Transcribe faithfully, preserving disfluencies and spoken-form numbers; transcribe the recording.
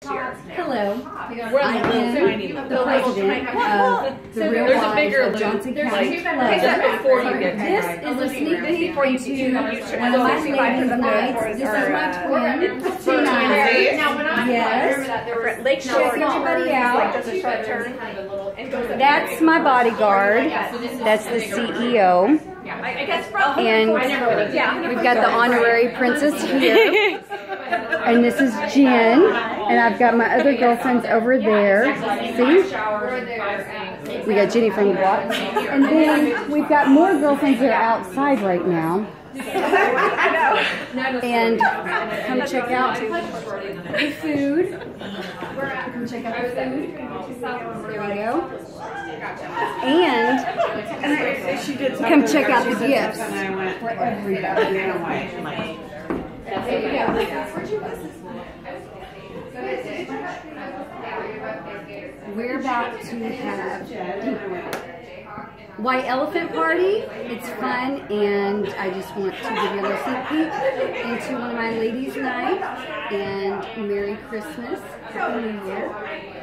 year. Hello. We're I am tiny. the president of the Real There's a Wives bigger of loop. Johnson There's County like- Club. Take that before you get to This right. is a sneak peek Before you into get one to of my ladies' nights. This is my twin, tonight. Now, when I Yes. Lakeshore, Check everybody out. like does a sharp turn. And goes up That's my bodyguard. That's the C E O. Yeah, I, I guess probably. And Yeah. we've got the honorary princess here. And this is Jen. And I've got my other girlfriends over there. See? We got Jenny from the block. And then we've got more girlfriends that are outside right now. And come check out the food. Come check out the food. There we go. And come check out the gifts for everybody. We're about to have White Elephant Party. It's fun, and I just want to give you a little sneak peek into one of my ladies' nights. And Merry Christmas, Happy New Year.